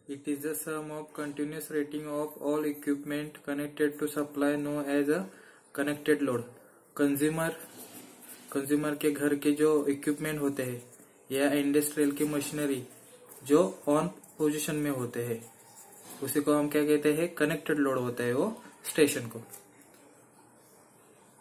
It is the sum of continuous rating of all equipment connected to supply known as a connected load. Consumer के घर के जो equipment होते हैं या इंडस्ट्रियल की मशीनरी जो ऑन पोजीशन में होते हैं उसी को हम क्या कहते हैं, कनेक्टेड लोड होता है वो स्टेशन को।